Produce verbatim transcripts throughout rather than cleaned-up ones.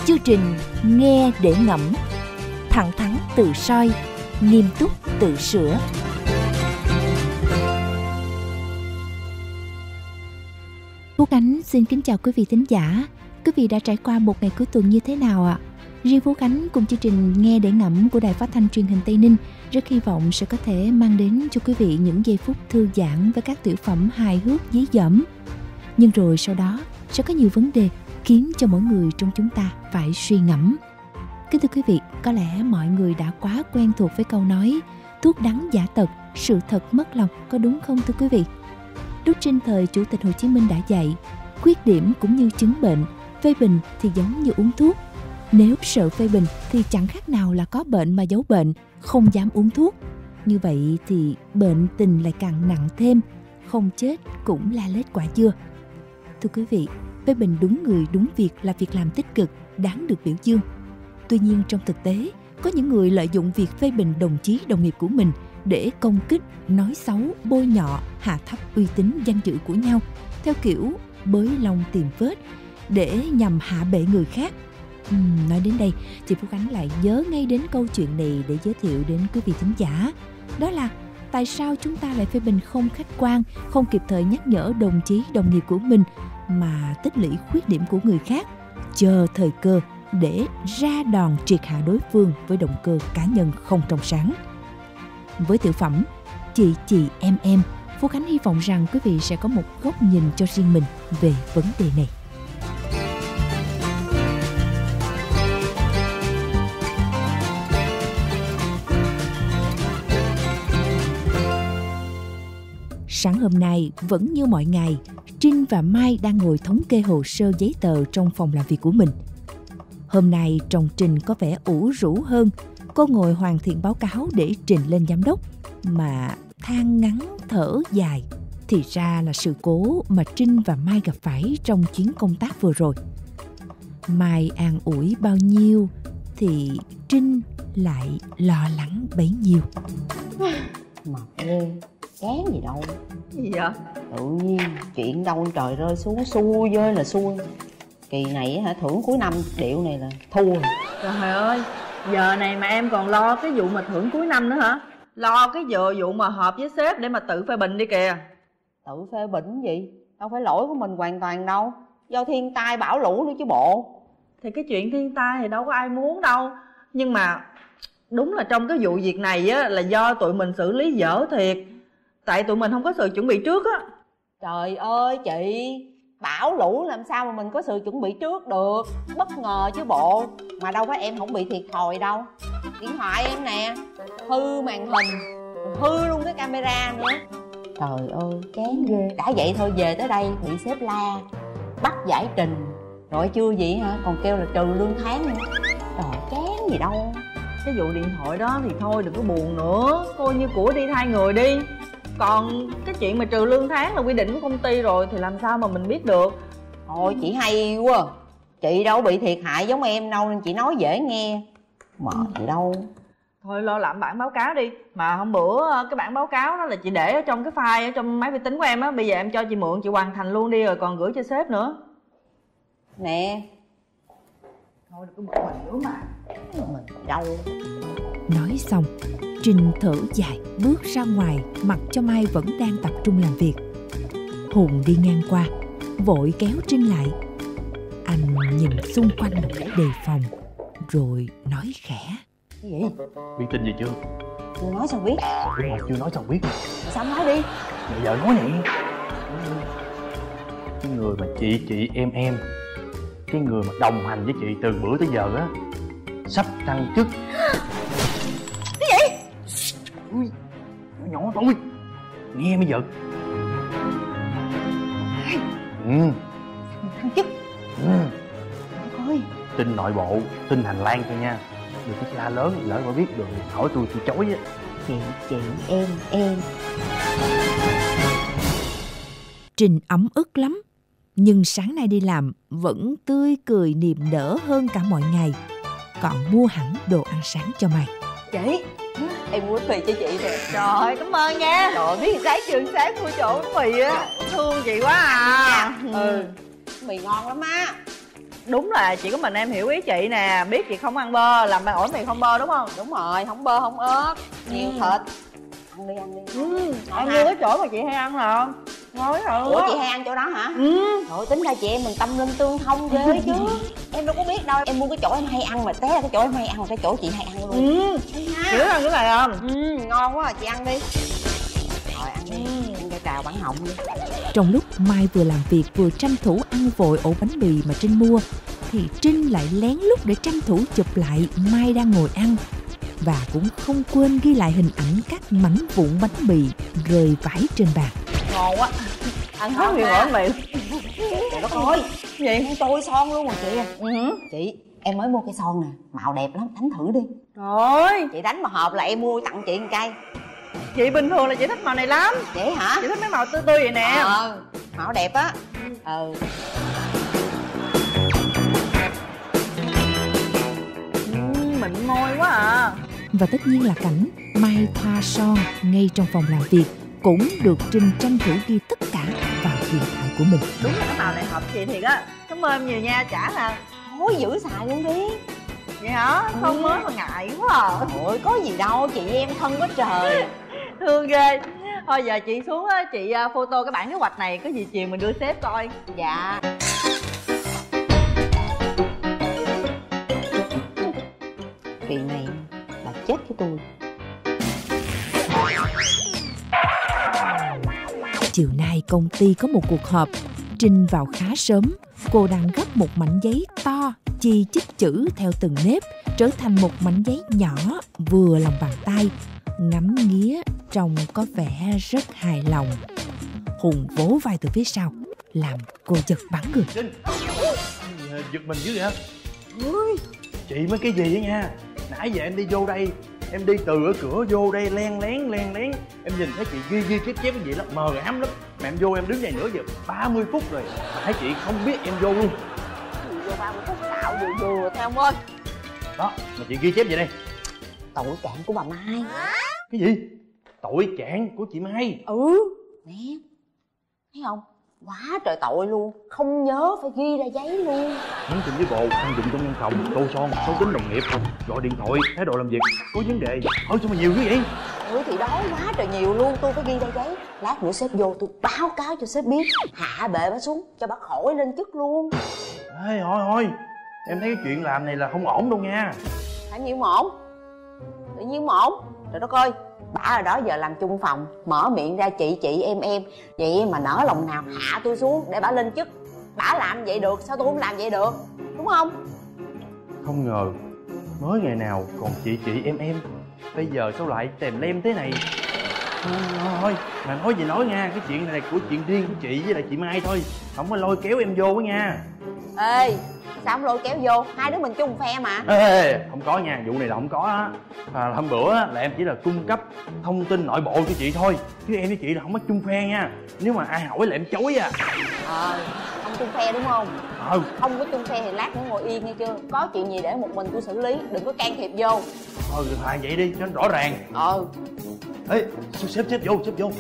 Chương trình Nghe để ngẫm, thẳng thắn tự soi, nghiêm túc tự sửa. Phú Khánh xin kính chào quý vị thính giả. Quý vị đã trải qua một ngày cuối tuần như thế nào ạ? Riêng Phú Khánh cùng chương trình Nghe để ngẫm của Đài Phát thanh Truyền hình Tây Ninh rất hy vọng sẽ có thể mang đến cho quý vị những giây phút thư giãn với các tiểu phẩm hài hước dí dỏm. Nhưng rồi sau đó sẽ có nhiều vấn đề khiến cho mỗi người trong chúng ta phải suy ngẫm. Kính thưa quý vị, có lẽ mọi người đã quá quen thuộc với câu nói thuốc đắng giả tật, sự thật mất lòng, có đúng không thưa quý vị? Lúc sinh thời Chủ tịch Hồ Chí Minh đã dạy, khuyết điểm cũng như chứng bệnh, phê bình thì giống như uống thuốc. Nếu sợ phê bình thì chẳng khác nào là có bệnh mà giấu bệnh, không dám uống thuốc. Như vậy thì bệnh tình lại càng nặng thêm, không chết cũng la lết quả dưa. Thưa quý vị, phê bình đúng người đúng việc là việc làm tích cực, đáng được biểu dương. Tuy nhiên trong thực tế, có những người lợi dụng việc phê bình đồng chí đồng nghiệp của mình để công kích, nói xấu, bôi nhọ, hạ thấp uy tín danh dự của nhau, theo kiểu bới lông tìm vết để nhằm hạ bệ người khác. Uhm, nói đến đây, chị Phú Khánh lại nhớ ngay đến câu chuyện này để giới thiệu đến quý vị thính giả. Đó là tại sao chúng ta lại phê bình không khách quan, không kịp thời nhắc nhở đồng chí đồng nghiệp của mình mà tích lũy khuyết điểm của người khác, chờ thời cơ để ra đòn triệt hạ đối phương với động cơ cá nhân không trong sáng. Với tiểu phẩm Chị chị em em, Phú Khánh hy vọng rằng quý vị sẽ có một góc nhìn cho riêng mình về vấn đề này. Sáng hôm nay, vẫn như mọi ngày, Trinh và Mai đang ngồi thống kê hồ sơ giấy tờ trong phòng làm việc của mình. Hôm nay trông Trinh có vẻ ủ rũ hơn. Cô ngồi hoàn thiện báo cáo để trình lên giám đốc, mà than ngắn thở dài. Thì ra là sự cố mà Trinh và Mai gặp phải trong chuyến công tác vừa rồi. Mai an ủi bao nhiêu thì Trinh lại lo lắng bấy nhiêu. Mệt ghê, chán gì đâu. Gì vậy? Tự nhiên chuyện đâu trời rơi xuống xui rơi là xui. Kỳ này hả, thưởng cuối năm điệu này là thua. Trời ơi, giờ này mà em còn lo cái vụ mà thưởng cuối năm nữa hả? Lo cái giờ vụ mà họp với sếp để mà tự phê bình đi kìa. Tự phê bình gì? Đâu phải lỗi của mình hoàn toàn đâu, do thiên tai bão lũ nữa chứ bộ. Thì cái chuyện thiên tai thì đâu có ai muốn đâu. Nhưng mà đúng là trong cái vụ việc này á, là do tụi mình xử lý dở thiệt. Tại tụi mình không có sự chuẩn bị trước á. Trời ơi chị, bão lũ làm sao mà mình có sự chuẩn bị trước được. Bất ngờ chứ bộ. Mà đâu phải em không bị thiệt thòi đâu. Điện thoại em nè, hư màn hình, hư luôn cái camera nữa. Trời ơi, chán ghê. Đã vậy thôi về tới đây bị sếp la, bắt giải trình. Rồi chưa gì hả, còn kêu là trừ lương tháng nữa. Trời, chán gì đâu. Cái vụ điện thoại đó thì thôi đừng có buồn nữa, coi như của đi thay người đi. Còn cái chuyện mà trừ lương tháng là quy định của công ty rồi thì làm sao mà mình biết được. Thôi chị hay quá. Chị đâu bị thiệt hại giống em đâu nên chị nói dễ nghe. Mệt gì đâu. Thôi lo làm bản báo cáo đi. Mà hôm bữa cái bản báo cáo đó là chị để ở trong cái file ở trong máy vi tính của em á. Bây giờ em cho chị mượn, chị hoàn thành luôn đi rồi còn gửi cho sếp nữa. Nè. Thôi đừng có bực mình nữa mà. Mình đâu. Nói xong, Trinh thở dài bước ra ngoài, mặc cho Mai vẫn đang tập trung làm việc. Hùng đi ngang qua, vội kéo Trinh lại. Anh nhìn xung quanh một cách đề phòng, rồi nói khẽ. Cái gì? Biết tin gì chưa? Chưa nói xong biết. Đúng rồi, chưa nói xong biết. Sao nói đi. Bây giờ nói nè. Cái người mà chị chị em em, cái người mà đồng hành với chị từ bữa tới giờ á, sắp thăng chức. Cái gì? Ui, nhỏ nhỏ thôi, nghe mới giật. Ừ. Thăng chức. Ừ. Ôi. Tin nội bộ, tin hành lang thôi nha. Đừng có la lớn, lỡ mà biết được hỏi tôi tôi chối á. Chị chị em em. Trinh ấm ức lắm, nhưng sáng nay đi làm vẫn tươi cười niềm nở hơn cả mọi ngày. Còn mua hẳn đồ ăn sáng cho Mai. Chị, em mua bánh mì cho chị nè. Trời cảm ơn nha. Trời ơi, biết sáng trường sáng mua chỗ bánh mì á. Thương chị quá à. Ừ, mì ngon lắm á. đúng là chỉ có mình em hiểu ý chị nè. Biết chị không ăn bơ, làm bài ổi mì không bơ đúng không? Đúng rồi, không bơ không ớt, nhiều Ừ. thịt. Ăn đi, ăn đi. Ừ, Ngon ăn ha. như cái chỗ mà chị hay ăn nè. Ngon rồi. Ủa chị hay ăn chỗ đó hả? Ừ. Rồi tính ra chị em mình tâm linh tương thông ghê chứ. Em đâu có biết đâu, em mua cái chỗ em hay ăn mà té ra cái chỗ em hay ăn là cái chỗ chị hay ăn luôn. Ừ. Hay Chị ha. ăn cái này không? Ừ, ngon quá à, chị ăn đi. Rồi ăn đi, ăn cái cào bản họng đi. Trong lúc Mai vừa làm việc vừa tranh thủ ăn vội ổ bánh mì mà Trinh mua, thì Trinh lại lén lút để tranh thủ chụp lại Mai đang ngồi ăn, và cũng không quên ghi lại hình ảnh các mảnh vụn bánh mì rơi vãi trên bàn. Ngon quá. Ăn hết Ngon nguyên ha. ổi mì. Trời đất ơi, Gì? ăn tôi son luôn mà kìa. Ừ. Chị, em mới mua cây son nè, màu đẹp lắm, đánh thử đi. Rồi, Chị đánh mà hợp là em mua tặng chị một cây. chị bình thường là chị thích màu này lắm. Vậy hả? Chị thích mấy màu tươi tươi vậy nè. Ờ, màu đẹp á. Ừ. Ừ, mịn môi quá à. Và tất nhiên là cảnh Mai thoa son ngay trong phòng làm việc cũng được Trinh tranh thủ ghi tất cả vào điện thoại của mình. Đúng là cái màu này hợp chị thiệt á. Cảm ơn em nhiều nha, trả là. Thôi giữ xài luôn đi. Vậy hả? Không mới mà ngại quá à. Ôi có gì đâu, chị em thân quá trời. Thương ghê. Thôi giờ chị xuống á, chị uh, photo cái bản kế hoạch này, có gì chiều mình đưa sếp coi. Dạ. Chuyện này là chết với tôi. Chiều nay công ty có một cuộc họp. Trinh vào khá sớm. Cô đang gấp một mảnh giấy to, chi chít chữ theo từng nếp, trở thành một mảnh giấy nhỏ vừa lòng bàn tay. Ngắm nghía trông có vẻ rất hài lòng. Hùng vỗ vai từ phía sau, làm cô giật bắn người. Trinh, giật mình dữ vậy? Ui, chị mới cái gì vậy nha. Nãy giờ em đi vô đây, em đi từ ở cửa vô đây len lén len lén, em nhìn thấy chị ghi ghi chép chép cái gì lắm, mờ ám lắm. Mà em vô em đứng đây nửa giờ ba mươi phút rồi mà thấy chị không biết em vô luôn. Vô ba mươi phút xạo vừa vừa theo ông ơi. Đó, mà chị ghi chép vậy đây. Tội trạng của bà Mai. Cái gì? Tội trạng của chị Mai? Ừ. Nè, thấy không? Quá trời tội luôn. Không nhớ phải ghi ra giấy luôn. Nhắn tin với bộ, ăn dụng trong văn phòng, tô son, xấu tính đồng nghiệp, gọi điện thoại, thái độ làm việc có vấn đề. Ôi sao mà nhiều dữ vậy? Ừ thì đó, quá trời nhiều luôn. Tôi phải ghi ra giấy. Lát nữa sếp vô tôi báo cáo cho sếp biết. Hạ bệ bà xuống cho bà khỏi lên chức luôn. Ê, thôi thôi, em thấy cái chuyện làm này là không ổn đâu nha. Hả nhiêu mà ổn? Tự nhiên mà ổn? Trời đất ơi, bả ở đó giờ làm chung phòng, mở miệng ra chị chị em em, vậy mà nỡ lòng nào hạ tôi xuống để bả lên chức. Bả làm vậy được, sao tôi không làm vậy được, đúng không? Không ngờ mới ngày nào còn chị chị em em, bây giờ sao lại tèm lem thế này. Thôi, thôi mà nói gì nói nha, cái chuyện này là của chuyện riêng của chị với lại chị Mai thôi, không có lôi kéo em vô á nha. Ê, sao không lôi kéo vô, hai đứa mình chung phe mà. Ê, ê, ê, không có nha, vụ này là không có á. À, hôm bữa á, là em chỉ là cung cấp thông tin nội bộ cho chị thôi, chứ em với chị là không có chung phe nha. Nếu mà ai hỏi là em chối à. Ờ, không chung phe đúng không? Ừ. Không có chung phe thì lát nữa ngồi yên nghe chưa. Có chuyện gì để một mình tôi xử lý, đừng có can thiệp vô. Thôi à, vậy đi cho nó rõ ràng. Ờ. Ê, xếp xếp vô, xếp vô.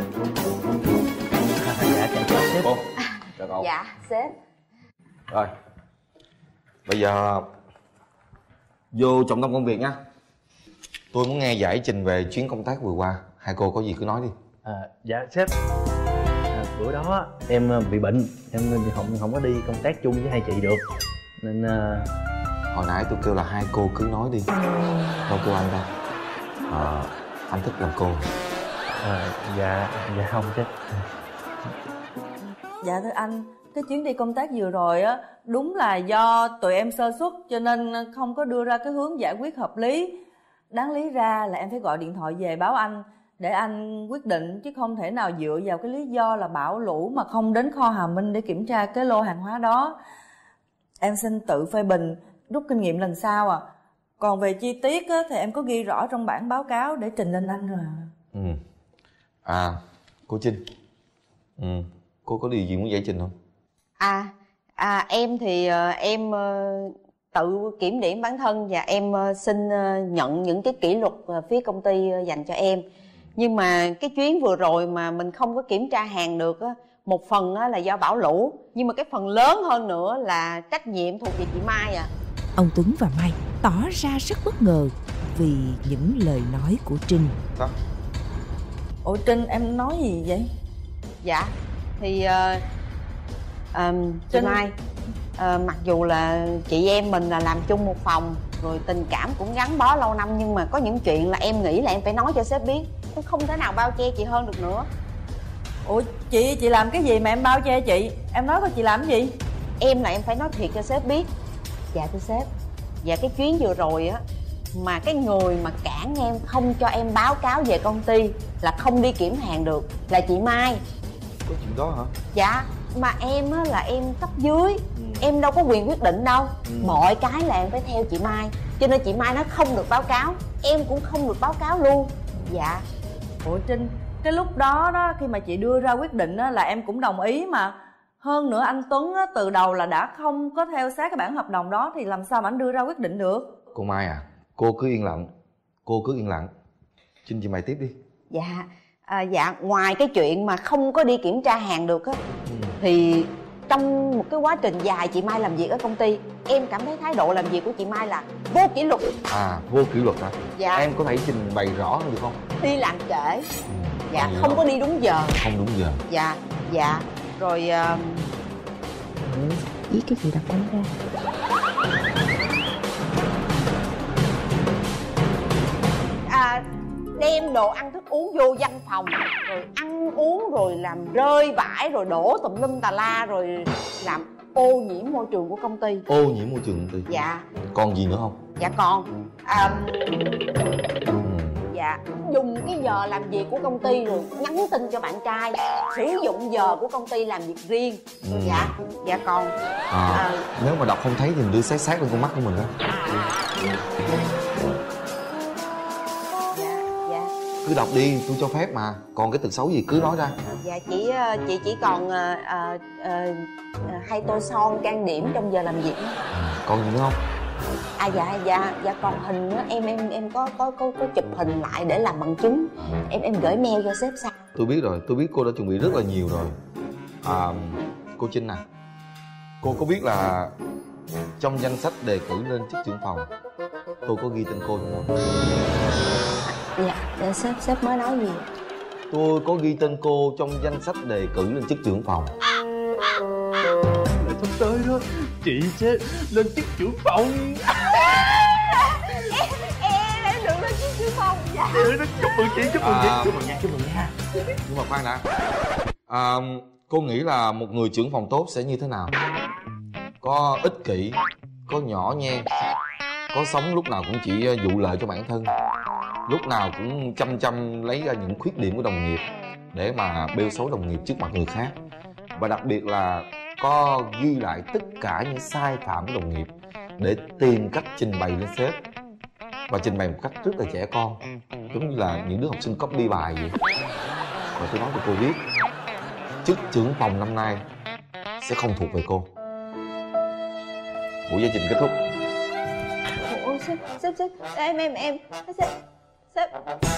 Dạ, chào chào sếp. Cô, chào cậu. Dạ, sếp. Rồi, bây giờ vô trọng tâm công việc nha. Tôi muốn nghe giải trình về chuyến công tác vừa qua. Hai cô có gì cứ nói đi. À, dạ sếp. À, bữa đó em bị bệnh, em không không có đi công tác chung với hai chị được, nên uh... Hồi nãy tôi kêu là hai cô cứ nói đi. Đâu kêu anh đâu. À, anh thích làm cô. À, dạ dạ không sếp. Dạ thưa anh, cái chuyến đi công tác vừa rồi á, đúng là do tụi em sơ suất cho nên không có đưa ra cái hướng giải quyết hợp lý. Đáng lý ra là em phải gọi điện thoại về báo anh để anh quyết định, chứ không thể nào dựa vào cái lý do là bão lũ mà không đến kho Hà Minh để kiểm tra cái lô hàng hóa đó. Em xin tự phê bình, rút kinh nghiệm lần sau à. Còn về chi tiết á, thì em có ghi rõ trong bản báo cáo để trình lên anh rồi. Ừ. À, cô Trinh. Ừ, cô có điều gì muốn giải trình không? À, à em thì uh, em uh, tự kiểm điểm bản thân và em uh, xin uh, nhận những cái kỷ luật uh, phía công ty uh, dành cho em. Nhưng mà cái chuyến vừa rồi mà mình không có kiểm tra hàng được á, một phần á là do bão lũ, nhưng mà cái phần lớn hơn nữa là trách nhiệm thuộc về chị Mai à. Ông Tuấn và Mai tỏ ra rất bất ngờ vì những lời nói của Trinh. Sao? Ủa Trinh, em nói gì vậy? Dạ thì uh, um, chị Trinh... Mai uh, mặc dù là chị em mình là làm chung một phòng, rồi tình cảm cũng gắn bó lâu năm, nhưng mà có những chuyện là em nghĩ là em phải nói cho sếp biết. Em không thể nào bao che chị hơn được nữa. Ủa chị, chị làm cái gì mà em bao che chị? Em nói coi chị làm cái gì? Em là em phải nói thiệt cho sếp biết. Dạ thưa sếp, dạ cái chuyến vừa rồi á, mà cái người mà cản em không cho em báo cáo về công ty là không đi kiểm hàng được là chị Mai. Có chuyện đó hả? Dạ, mà em á là em cấp dưới, ừ. em đâu có quyền quyết định đâu, ừ. mọi cái là em phải theo chị Mai, cho nên chị Mai nó không được báo cáo, em cũng không được báo cáo luôn. Dạ. Ủa Trinh, cái lúc đó đó khi mà chị đưa ra quyết định á là em cũng đồng ý mà. Hơn nữa anh Tuấn á, từ đầu là đã không có theo sát cái bản hợp đồng đó, thì làm sao mà anh đưa ra quyết định được? Cô Mai à, cô cứ yên lặng, cô cứ yên lặng. Xin chị Mai tiếp đi. Dạ, à, dạ ngoài cái chuyện mà không có đi kiểm tra hàng được á, ừ. thì trong một cái quá trình dài chị Mai làm việc ở công ty, em cảm thấy thái độ làm việc của chị Mai là vô kỷ luật. À, vô kỷ luật hả? Dạ. Em có thể trình bày rõ hơn được không? Đi làm trễ, ừ. dạ không đó. có đi đúng giờ. Không đúng giờ. Dạ, dạ. Rồi uh... ừ, viết cái gì đọc lấy ra. À, đem đồ ăn thức uống vô văn phòng, rồi ăn uống rồi làm rơi vãi, rồi đổ tùm lum tà la, rồi làm ô nhiễm môi trường của công ty. Ô nhiễm môi trường công ty? Dạ. Còn gì nữa không? Dạ còn à, ừ. Dạ dùng cái giờ làm việc của công ty rồi nhắn tin cho bạn trai, sử dụng giờ của công ty làm việc riêng. ừ. Dạ. Dạ còn à, à, nếu mà đọc không thấy thì mình đưa sát sát lên con mắt của mình đó. Cứ đọc đi, tôi cho phép mà. Còn cái tật xấu gì cứ nói ra. Dạ chị chị chỉ còn uh, uh, uh, hai tô son trang điểm trong giờ làm việc. À, còn gì nữa không? À dạ dạ dạ còn hình đó, em em em có có có có chụp hình lại để làm bằng chứng. à. Em em gửi mail cho sếp sao? Tôi biết rồi, tôi biết cô đã chuẩn bị rất là nhiều rồi. À, cô Trinh à, cô có biết là trong danh sách đề cử lên chức trưởng phòng tôi có ghi tên cô đúng không? Dạ, dạ sếp sếp mới nói gì? Tôi có ghi tên cô trong danh sách đề cử lên chức trưởng phòng. Là sắp tới đó, chị sẽ lên chức trưởng phòng. em em em được lên chức trưởng phòng. Dạ. Chúc mừng chị, chúc mừng chị, chúc mừng nha, chúc mừng nha. Nhưng mà khoan đã, à, cô nghĩ là một người trưởng phòng tốt sẽ như thế nào? Có ích kỷ, có nhỏ nhen, có sống lúc nào cũng chỉ vụ lợi cho bản thân, lúc nào cũng chăm chăm lấy ra những khuyết điểm của đồng nghiệp để mà bêu xấu đồng nghiệp trước mặt người khác, và đặc biệt là có ghi lại tất cả những sai phạm của đồng nghiệp để tìm cách trình bày lên sếp, và trình bày một cách rất là trẻ con, giống như là những đứa học sinh copy bài vậy. Và tôi nói cho cô biết, chức trưởng phòng năm nay sẽ không thuộc về cô. Buổi giải trình kết thúc. Ủa sếp sếp sếp em em em sếp sếp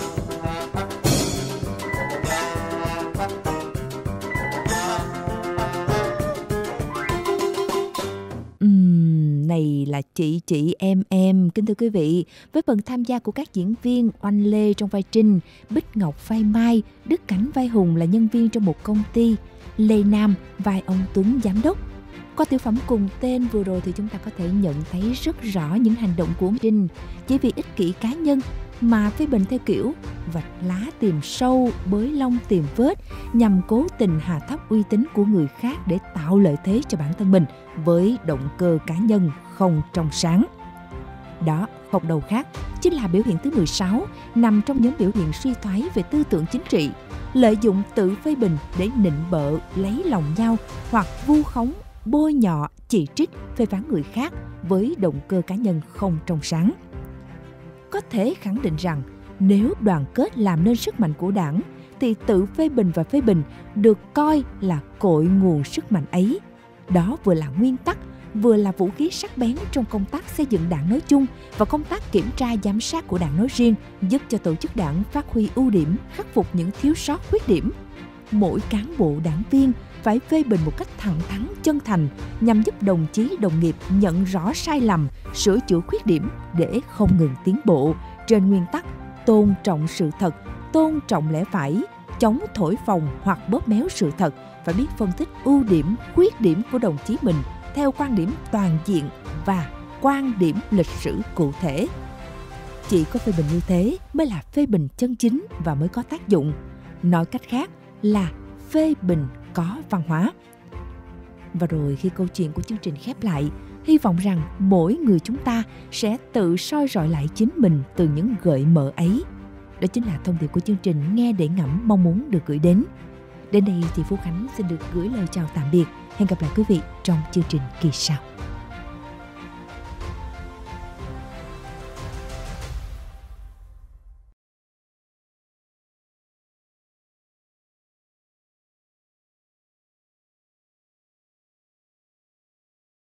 uhm, này là chị chị em em. Kính thưa quý vị, với phần tham gia của các diễn viên Oanh Lê trong vai Trinh, Bích Ngọc vai Mai, Đức Cảnh vai Hùng là nhân viên trong một công ty, Lê Nam vai ông Tuấn giám đốc. Qua tiểu phẩm cùng tên vừa rồi thì chúng ta có thể nhận thấy rất rõ những hành động của Trinh chỉ vì ích kỷ cá nhân mà phê bình theo kiểu vạch lá tìm sâu, bới lông tìm vết, nhằm cố tình hạ thấp uy tín của người khác để tạo lợi thế cho bản thân mình với động cơ cá nhân không trong sáng. Đó, không đâu khác chính là biểu hiện thứ mười sáu, nằm trong nhóm biểu hiện suy thoái về tư tưởng chính trị, lợi dụng tự phê bình để nịnh bợ, lấy lòng nhau hoặc vu khống, bôi nhọ, chỉ trích, phê phán người khác với động cơ cá nhân không trong sáng. Có thể khẳng định rằng nếu đoàn kết làm nên sức mạnh của Đảng thì tự phê bình và phê bình được coi là cội nguồn sức mạnh ấy. Đó vừa là nguyên tắc, vừa là vũ khí sắc bén trong công tác xây dựng Đảng nói chung và công tác kiểm tra giám sát của Đảng nói riêng, giúp cho tổ chức Đảng phát huy ưu điểm, khắc phục những thiếu sót khuyết điểm. Mỗi cán bộ đảng viên phải phê bình một cách thẳng thắn, chân thành nhằm giúp đồng chí đồng nghiệp nhận rõ sai lầm, sửa chữa khuyết điểm để không ngừng tiến bộ trên nguyên tắc tôn trọng sự thật, tôn trọng lẽ phải, chống thổi phồng hoặc bóp méo sự thật, phải biết phân tích ưu điểm, khuyết điểm của đồng chí mình theo quan điểm toàn diện và quan điểm lịch sử cụ thể. Chỉ có phê bình như thế mới là phê bình chân chính và mới có tác dụng. Nói cách khác là phê bình có văn hóa. Và rồi khi câu chuyện của chương trình khép lại, hy vọng rằng mỗi người chúng ta sẽ tự soi rọi lại chính mình từ những gợi mở ấy. Đó chính là thông điệp của chương trình Nghe để ngẫm mong muốn được gửi đến. Đến đây thì Phú Khánh xin được gửi lời chào tạm biệt. Hẹn gặp lại quý vị trong chương trình kỳ sau.